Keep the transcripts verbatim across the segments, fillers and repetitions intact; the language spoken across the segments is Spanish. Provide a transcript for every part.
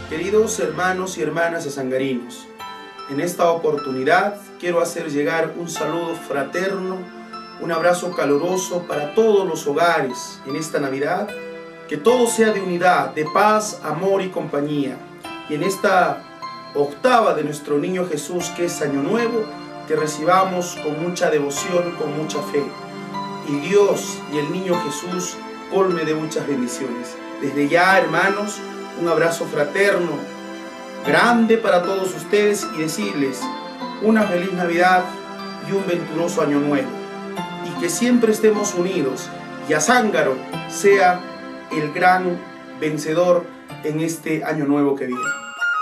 Queridos hermanos y hermanas de sangarinos, en esta oportunidad quiero hacer llegar un saludo fraterno, un abrazo caluroso para todos los hogares en esta Navidad. Que todo sea de unidad, de paz, amor y compañía. Y en esta octava de nuestro Niño Jesús, que es Año Nuevo, que recibamos con mucha devoción, con mucha fe. Y Dios y el Niño Jesús colme de muchas bendiciones. Desde ya, hermanos, un abrazo fraterno, grande para todos ustedes y decirles una feliz Navidad y un venturoso Año Nuevo. Y que siempre estemos unidos y Azángaro sea el gran vencedor en este Año Nuevo que viene.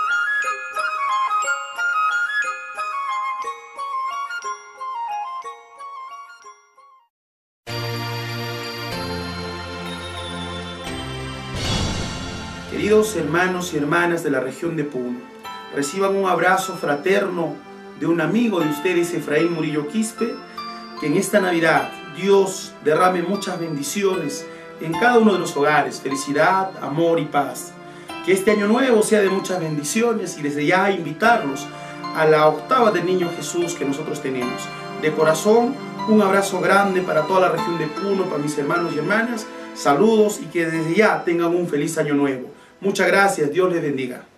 Queridos hermanos y hermanas de la región de Puno, reciban un abrazo fraterno de un amigo de ustedes, Efraín Murillo Quispe. Que en esta Navidad Dios derrame muchas bendiciones en cada uno de los hogares, felicidad, amor y paz. Que este Año Nuevo sea de muchas bendiciones y desde ya invitarlos a la octava del Niño Jesús que nosotros tenemos. De corazón, un abrazo grande para toda la región de Puno, para mis hermanos y hermanas. Saludos y que desde ya tengan un feliz Año Nuevo. Muchas gracias, Dios les bendiga.